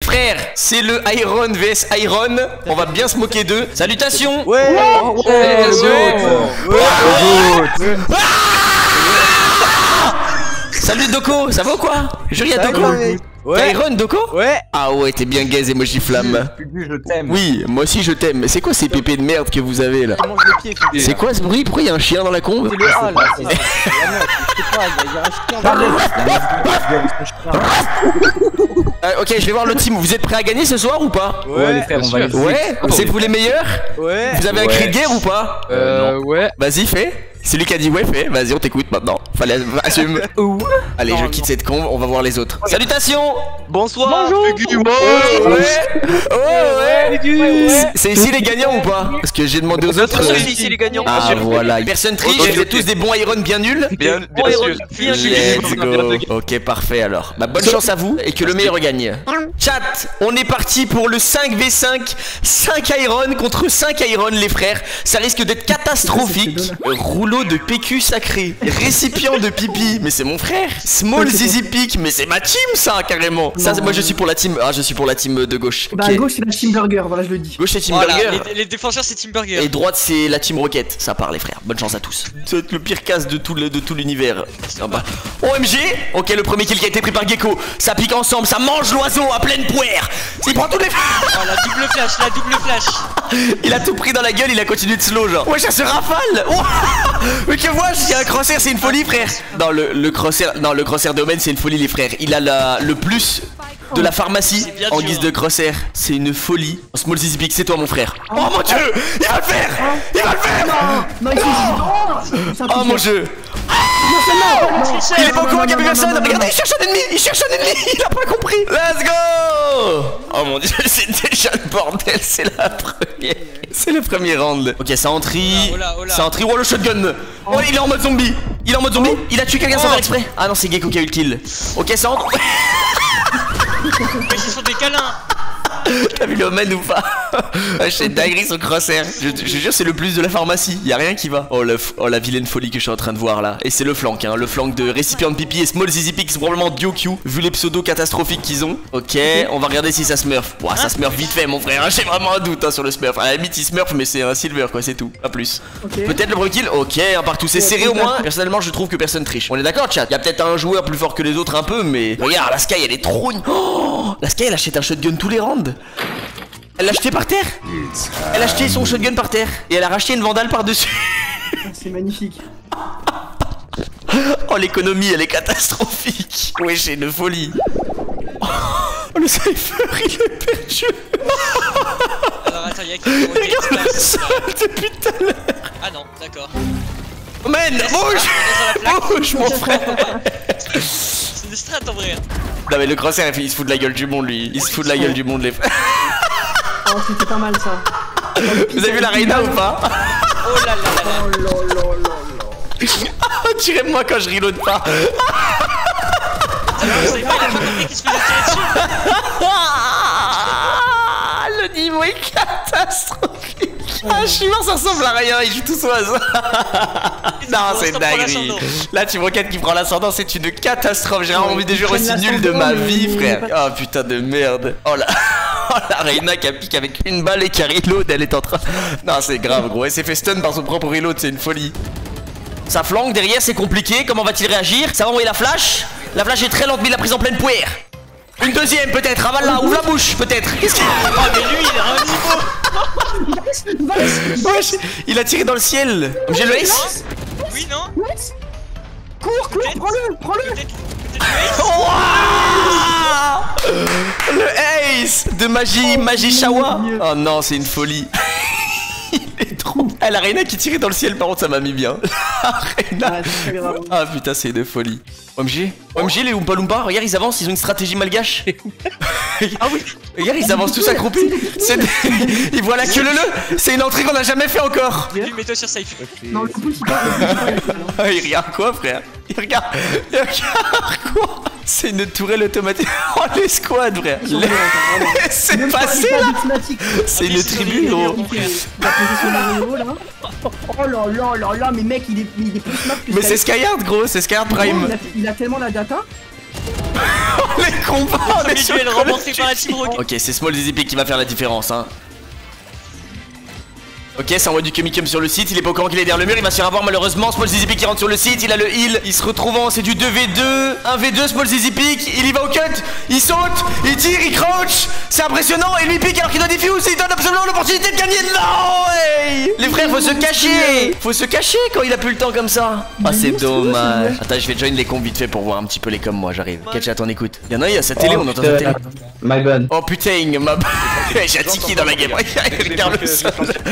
Frère, c'est le Iron vs Iron. On va bien se moquer d'eux. Salutations. Ouais. Salut Doko, ça va ou quoi? Jure y'a Doko. T'es Iron Doko? Ouais. Ah ouais, t'es bien gaze emoji flamme. Je t'aime. Oui, moi aussi je t'aime. Mais c'est quoi ces pépés de merde que vous avez là? Mange les pieds, C'est quoi ce bruit? Pourquoi y'a un chien dans la combe? C'est le A là, c'est ça. La meuf, je sais pas, il y a un chien dans Ok, je vais voir le team. Vous êtes prêts à gagner ce soir ou pas? Ouais, les frères, on va les Ouais, c'est vous les meilleurs? Ouais. Vous avez un cri de guerre ou pas? Ouais. Vas-y, fais. C'est lui qui a dit ouais, fais. Vas-y, on t'écoute maintenant. Fallait assume. Allez, je quitte cette combe, on va voir les autres. Salutations. Bonsoir. C'est ici les gagnants ou pas? Parce que j'ai demandé aux autres. C'est ici les gagnants. Ah voilà, personne triche, vous êtes tous des bons Iron bien nuls. Bien sûr. Let's go. Ok, parfait alors. Bah bonne chance à vous et que le meilleur gagne. Chat, on est parti pour le 5v5. 5 Iron contre 5 Iron les frères. Ça risque d'être catastrophique. Rouleau de PQ sacré. Récipient de pipi. Mais c'est mon frère. Small Zizi Pic. Mais c'est ma team ça carrément. Ça moi je suis pour la team. Ah je suis pour la team de gauche. Bah gauche c'est la team burger, voilà je le dis. Gauche c'est team Voilà, burger. les défenseurs c'est Team Burger. Et droite c'est la team roquette, ça part les frères, bonne chance à tous. C'est le pire casse de tout l'univers. Ah bah. OMG. Ok, le premier kill qui a été pris par Gecko. Ça pique ensemble, ça mange l'oiseau à pleine poire. Il prend tous les... Oh la double flash, Il a tout pris dans la gueule, il a continué de slow genre. Ouais, ça se rafale. Oh mais que vois-je, il y a un crosshair, c'est une folie frère. Non, le crosshair de Omen c'est une folie les frères. Il a le plus de la pharmacie en guise de crosshair. C'est une folie. Small Zizi Pic, c'est toi mon frère. Oh mon dieu, il va le faire. Il va le faire. Non, il faut... Oh mon dieu. Il est pas au courant qu'il y avait personne. Regardez, il cherche un ennemi. Il a pas compris. Let's go. Oh mon dieu, c'est déjà le bordel. C'est la première. C'est le premier round. Ok, ça entrie. Ça entrie. Oh le shotgun. Oh, il est en mode zombie. Il a tué quelqu'un sans faire exprès. Ah non, c'est Gecko qui a eu le kill. Ok, ça entre. Mais ce sont des câlins. T'as vu le Omen ou pas? C'est dinguerie son crosshair. Je jure c'est le plus de la pharmacie. Y'a rien qui va. Oh la vilaine folie que je suis en train de voir là. Et c'est le flank hein. Le flank de récipient de pipi et Small Zizi Pic. C'est probablement Dio Q. Vu les pseudos catastrophiques qu'ils ont. Ok, on va regarder si ça smurf. Ouah, ça smurf vite fait mon frère. J'ai vraiment un doute hein, sur le smurf. À la limite il smurf mais c'est un silver quoi, c'est tout. Pas plus. Peut-être le premier kill. Ok, un partout. C'est serré au moins. Personnellement je trouve que personne triche. On est d'accord chat? Y'a peut-être un joueur plus fort que les autres un peu mais... Regarde la Sky elle est trop... Oh, la Sky elle achète un shotgun tous les rounds. Elle l'a acheté par terre. Elle a acheté son shotgun par terre. Et elle a racheté une vandale par dessus. C'est magnifique. Oh l'économie elle est catastrophique. Ouais j'ai une folie. Oh le cypher il est perdu. Alors attends, y'a qui Regarde le sol depuis tout à l'heure. Ah non, d'accord. Man, bouge mon frère. C'est une strat en vrai. Non mais le crosshair il se fout de la gueule du monde lui. Il se fout de la gueule du monde les frères. Oh c'était pas mal ça. Vous avez vu la Reina ou pas? Oh là là là là. Oh là. Tirez-moi quand je reload pas. Vous savez pas, il a pas compris qu'il se faisait tirer dessus. Le niveau est catastrophique. Ah, je suis mort, ça ressemble à rien, ils jouent tous au hasard. Non, c'est une dinguerie. Là, tu vois qui prend l'ascendant, c'est une catastrophe. J'ai vraiment envie de jouer aussi nul de ma vie, frère. Oh putain de merde. Oh là. Oh la Reina qui a piqué avec une balle et qui a reload, elle est en train. Non, c'est grave, gros. Elle s'est fait stun par son propre reload, c'est une folie. Ça flanque derrière, c'est compliqué. Comment va-t-il réagir? Ça va envoyer la flash. La flash est très lente, mais il a prise en pleine poire. Une deuxième peut-être, avale-la, ouvre la bouche peut-être. Qu'est-ce qu'il... Oh mais lui il a un niveau. Wesh, il a tiré dans le ciel. J'ai le ace. Oui non. Cours, prends-le. Peut-être le ace. Oh, le ace de magie Shawa. Oh non, c'est une folie. Il est trop... Ah, la Reina qui tirait dans le ciel, par contre ça m'a mis bien. La Reina. Ah putain, c'est de folie. OMG, les Oompa Loompa, regarde ils avancent, ils ont une stratégie malgache. Ah oui. Regarde ils avancent tous accroupis. Ils voient la queue leu. C'est une entrée qu'on a jamais fait encore. Lui mets-toi sur safe. Non le pouce il part. Il regarde quoi frère? Il regarde quoi? C'est une tourelle automatique. Oh les squads frère. C'est passé là. C'est une tribu gros. Oh là là, mais mec il est plus smart que... Mais c'est Skyhard gros, c'est Skyhard Prime. Il a tellement la data. Les combats, on est sur duel Call of remporté par la Duty. Team Rocket. Ok, c'est Small ZZP qui va faire la différence, hein. Ok, ça envoie du Chemicum sur le site, il est pas au courant qu'il est derrière le mur, il va se faire avoir malheureusement. Small ZZP qui rentre sur le site, il a le heal, il se retrouve en, c'est du 2v2, 1v2, Small ZZP, il y va au cut, il saute, il tire, il crouch, c'est impressionnant, il lui pique alors qu'il doit diffuse, il donne absolument l'opportunité de gagner. Non, hey les frères, faut se cacher quand il a plus le temps comme ça. Ah, c'est dommage. Attends, je vais join les combs vite fait pour voir un petit peu les coms, moi j'arrive. Catch à ton écoute. Y'en a, il y a sa télé, on entend sa télé. My bad. Oh putain, ma j'ai un tiki dans la game. Regarde le sol.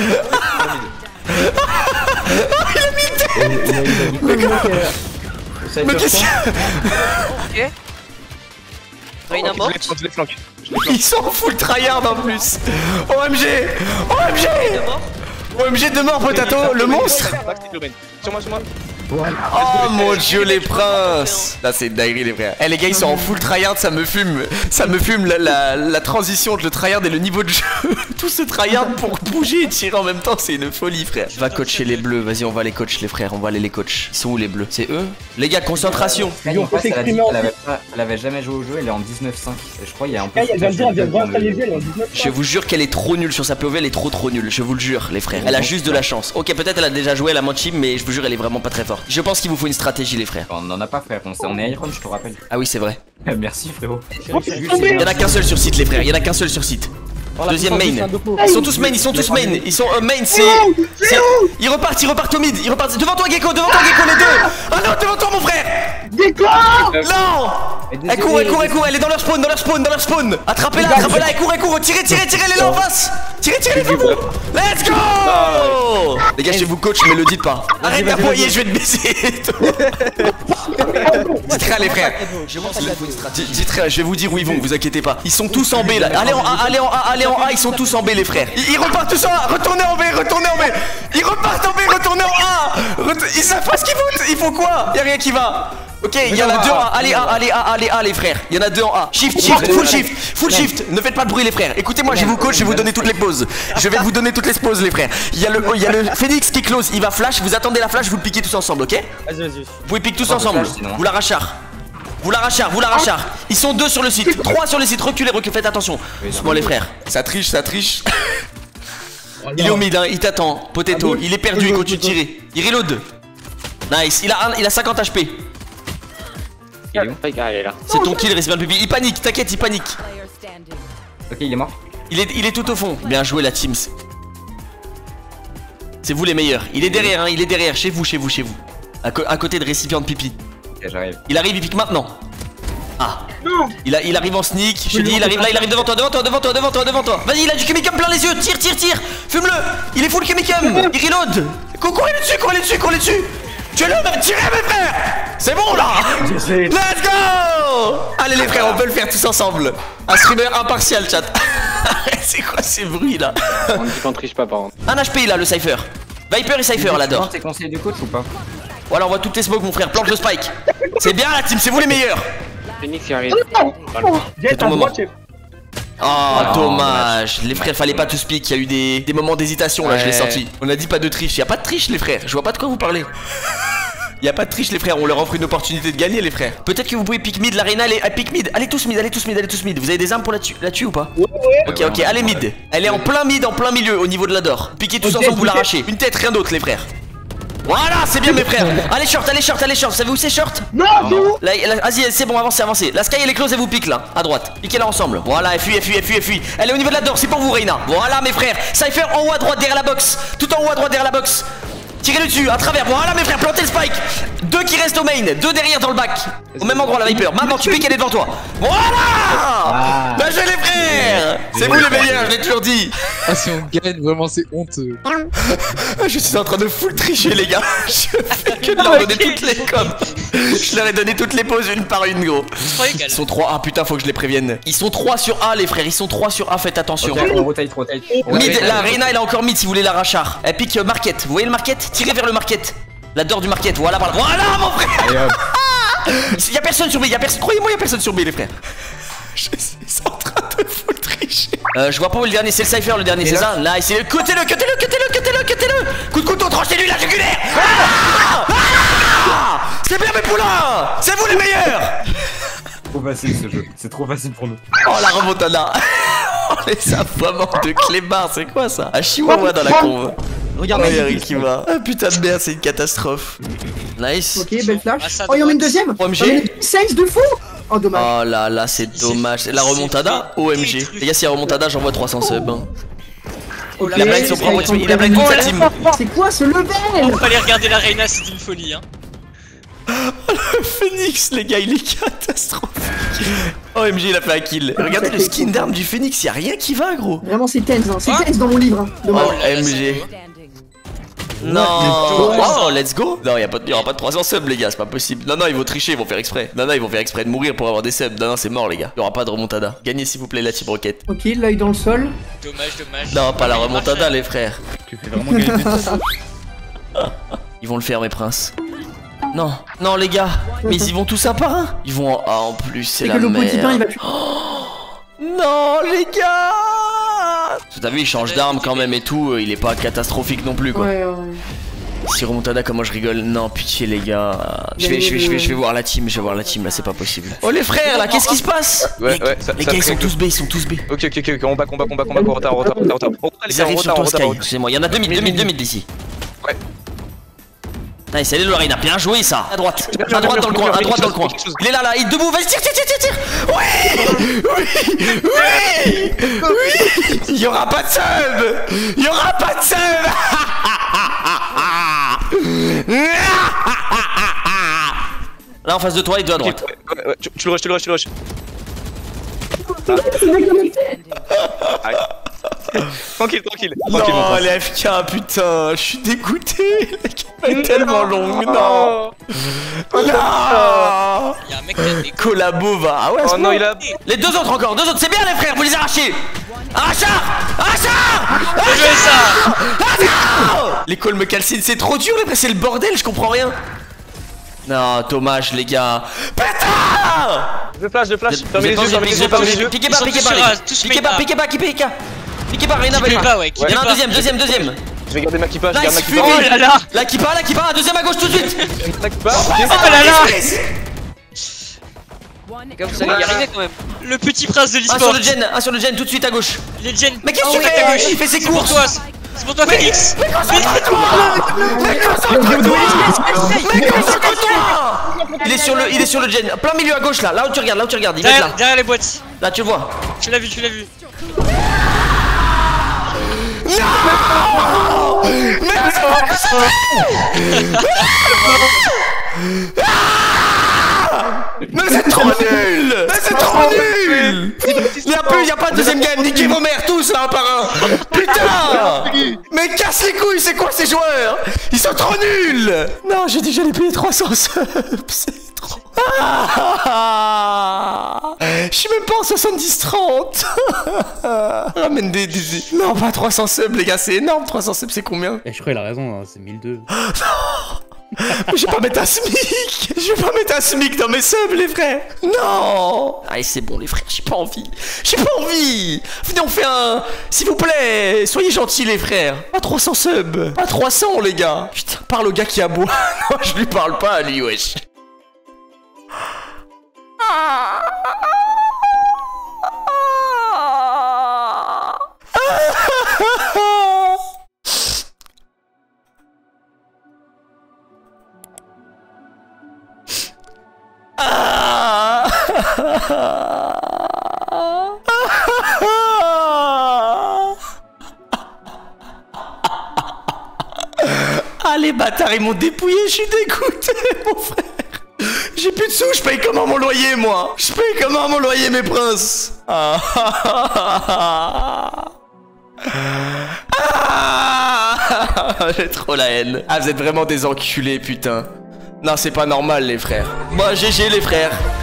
Mais qu'est-ce qu'il y a? Ok. Reyna mort. Je les flanque. Ils sont full tryhard en plus. OMG. OMG. OMG de mort, potato, le monstre. Sur moi. Oh mon dieu les princes. Là c'est une dinguerie les frères. Eh les gars ils sont en full tryhard, ça me fume. Ça me fume la transition entre le tryhard et le niveau de jeu. Tout ce tryhard pour bouger et tirer en même temps, c'est une folie frère. Va coacher les bleus, vas-y on va les coach les frères, on va aller les coach. Ils sont où les bleus? C'est eux? Les gars concentration. Elle avait jamais joué au jeu, elle est en 19.5. Et je crois qu'il y a un peu. Je vous jure qu'elle est trop nulle sur sa POV, elle est trop nulle, je vous le jure les frères. Elle a juste de la chance. Ok peut-être elle a déjà joué, elle a manchi, mais je vous jure elle est vraiment pas très forte. Je pense qu'il vous faut une stratégie les frères. On n'en a pas frère, on est Iron, je te rappelle. Ah oui c'est vrai. Merci frérot. Il y en a qu'un seul sur site les frères, il y en a qu'un seul sur site. Deuxième main. Ils sont tous main, ils sont main, c'est. Ils repartent au mid, ils repartent. Devant toi Gecko, les deux. Ah non, devant toi mon frère. Gecko. Non. Elle court, elle est dans leur spawn. Attrapez-la, elle court, tirez les là en face. Tirez les vous. Let's go. Les gars, je vous coach, mais le dites pas. Arrête d'appuyer, je vais te baisser. Dites rien les frères. Dites rien, je vais vous dire où ils vont, vous inquiétez pas. Ils sont tous en B là. Allez en A, ils sont tous en B les frères. Ils repartent tous en A, retournez en B. Ils repartent en B, retournez en A. Ils savent pas ce qu'ils foutent, ils font quoi? Y'a rien qui va. Ok, il y en a deux en A, allez A les frères. Il y en a deux en A. Shift, full shift. Ne faites pas de bruit les frères. Écoutez-moi, je vous coach, je vais vous donner toutes les pauses. Je vais vous donner toutes les pauses les frères. Il y a le Phoenix qui close, il va flash, vous attendez la flash, vous le piquez tous ensemble, ok? Vas-y. Vous pouvez piquer tous ensemble. Vous l'arrachard. Ils sont 2 sur le site, 3 sur le site, reculez, faites attention. Moi les frères. Ça triche. Il est au mid, hein, il t'attend. Potato, il est perdu, il continue de tirer. Il reload. Nice, il a 50 HP. C'est ton kill, Récipient Pipi. Il panique, t'inquiète, il panique. Ok, il est mort. Il est tout au fond. Bien joué la team. C'est vous les meilleurs. Il est derrière, hein, chez vous. À côté de Récipient de Pipi. Ok, j'arrive. Il arrive, il pique maintenant. Ah non. Il arrive en sneak, je te dis, il arrive devant toi. Vas-y, il a du chemicum plein les yeux, tire. Fume-le. Il est full chemicum. Il reload. Courez dessus. Tuez-le, tirez mes frères. C'est bon là. Let's go. Allez les frères, on peut le faire tous ensemble. Un streamer impartial chat. C'est quoi ces bruits là? On dit qu'on triche pas par contre. Un HP là le Cypher. Viper et Cypher là-dedans. T'es conseillé du coach ou pas? Voilà, on voit toutes tes smokes mon frère, planche le spike. C'est bien la team, c'est vous les meilleurs. Phoenix qui arrive. C'est ton moment. Oh dommage, les frères fallait pas tous pique, il y a eu des moments d'hésitation là, je l'ai senti. On a dit pas de triche, y a pas de triche les frères, je vois pas de quoi vous parlez. Y a pas de triche les frères, on leur offre une opportunité de gagner les frères. Peut-être que vous pouvez pick mid, l'arena elle pick mid. Allez tous mid. Vous avez des armes pour la tuer ou pas? Ok, allez mid. Elle est en plein mid, en plein milieu au niveau de la door. Piquez tous ensemble, vous l'arrachez. Une tête, rien d'autre les frères. Voilà, c'est bien mes frères. Allez short. Vous savez où c'est short? Non. Vas-y, c'est bon, avancez. La sky elle est close et vous pique là, à droite. Piquez-la ensemble. Voilà, elle fuit. Elle est au niveau de la door, c'est pour vous Reyna. Voilà mes frères. Cypher en haut à droite derrière la box. Tout en haut à droite derrière la box. Tirez-le dessus, à travers. Voilà mes frères, plantez le spike. 2 qui restent au main, 2 derrière dans le back. Au même endroit la Viper. Maintenant tu piques, elle est devant toi. Voilà. Bien joué les frères. C'est vous les meilleurs, je l'ai toujours dit. Ah si on gagne, vraiment c'est honteux. Je suis en train de full tricher les gars. Je fais que de leur donner toutes les coms. Je leur ai donné toutes les pauses une par une gros. Ils sont 3. Ah putain faut que je les prévienne. Ils sont 3 sur A les frères. Ils sont 3 sur A, faites attention. Ok, on rotate. Mid, la Reyna elle est encore mid si vous voulez la rachar. Elle pique market. Vous voyez le market? Tirez vers le market. La door du market, voilà mon frère. Y'a personne sur B, croyez-moi y'a personne sur B les frères. Je suis en train de full tricher. Je vois pas où le dernier, c'est le Cypher le dernier, c'est ça? Là, c'est cutez-le. Coup de couteau, tranchez-lui la jugulaire. C'est bien mes poulains. C'est vous les meilleurs. trop facile ce jeu. C'est trop facile pour nous. Oh la remontada. Oh les aboiements de clébards, c'est quoi ça? Un chihuahua dans la conve. Regarde, Oh Eric qui va. Ah putain de merde, c'est une catastrophe. Nice. Ok, belle flash. Ah, ça Oh, il y en a une droite. deuxième. OMG. 16 de fou. Oh, dommage. Oh là là, c'est dommage. La remontada, OMG. Les gars, s'il y a remontada, j'envoie 300 subs. Hein. Ok, Il a blague son propre team, il a blague toute sa team. C'est quoi ce level? On va aller regarder la Reina, c'est une folie hein. Le Phoenix, les gars, il est catastrophique. OMG, il a fait un kill. Regardez le skin d'arme du Phoenix, y'a rien qui va, gros. Vraiment, c'est tense, hein. C'est Quoi tense dans mon livre. Hein. Dommage. Oh, MG. Non. Oh, let's go. Non, y'aura pas de 300 subs, les gars, c'est pas possible. Non, non, ils vont tricher, ils vont faire exprès. Non, non, ils vont faire exprès de mourir pour avoir des subs. Non, non, c'est mort, les gars. Y'aura pas de remontada. Gagnez, s'il vous plaît, la Team Rocket. Ok, l'œil dans le sol. Dommage. Non, pas la remontada, les frères. Tu fais vraiment gagner des Ils vont le faire, mes princes. Non, non, les gars. Mais ils y vont tous un par un. Ils vont. Ah, en plus, c'est C'est la que l'opposite, il merde. va plus. Non, les gars. T'as vu, il change d'arme quand même et tout. Il est pas catastrophique non plus, quoi. Ouais. Si remontada, comment je rigole. Non, pitié, les gars. Je vais voir la team. Je vais voir la team là, c'est pas possible. Oh, les frères, là, qu'est-ce qui se passe? Ouais, Les- ouais, ça- Les ça gars, ils fait sont que- tous B, ils sont tous B. Ok, on back, retard. Ils arrivent sur toi, Sky. Excusez-moi, il y en a 2000 d'ici. Ouais. Nice, allez, Lorena, bien joué ça. À droite dans le coin, à droite dans le coin. Il est là, il est debout, vas-y, tire. Oui. Il y aura pas de sub. Là, en face de toi, il doit à droite. Ouais, tu le rush. Tranquille. Non, les FK, putain, je suis dégoûté. La game est tellement longue, non. Y'a un mec qui a des Collabo va. Ah ouais, Oh non, il a. les deux autres encore, c'est bien les frères, vous les arrachez. Arrachard. joué ça. L'école me calcine, c'est trop dur les frères, c'est le bordel, je comprends rien. Non, dommage les gars. Putain. Je flash. Fermez les yeux. Piquez pas, Ils sont tous sur A, tous piquez pas, Reina, Qui peut pas, ouais, qui Il y en a peut un pas. deuxième. Je vais garder ma kippa, Nice, Oh là là. La kippa, un deuxième à gauche tout de suite. Oh là là. Comme vous allez y arriver quand même. Le petit prince de Un l'e-sport. sur le gen tout de suite à gauche. Les gens. Mais qu'est-ce que tu fais? Il fait ses C'est pour courses. toi. C'est pour toi, Félix. Mais concentre-toi. Il est sur le gen, plein milieu à gauche là où tu regardes, il va être là. Derrière les boîtes. Là tu le vois. Tu l'as vu. Mais c'est trop nul. Il y a pas de deuxième game, niquez vos mères tous là un par un. Putain. Mais casse les couilles, c'est quoi ces joueurs? Ils sont trop nuls. Non, j'ai déjà les payé 300 subs, c'est trop. Je suis même pas en 70-30. Ramène des... Non, pas 300 subs les gars, c'est énorme. 300 subs c'est combien? Je crois qu'il a raison, hein, c'est 1002. Je vais pas mettre un SMIC dans mes subs les frères. Non. Allez c'est bon les frères, j'ai pas envie. Venez on fait un... S'il vous plaît, soyez gentils les frères. Pas 300 subs. Pas 300 les gars. Putain, parle au gars qui aboie. Non, je lui parle pas à lui, wesh. Ah les bâtards ils m'ont dépouillé, je suis dégoûté mon frère. J'ai plus de sous, je paye comment mon loyer moi? Je paye comment mon loyer mes princes? J'ai trop la haine. Ah vous êtes vraiment des enculés putain. Non c'est pas normal les frères. Moi GG les frères.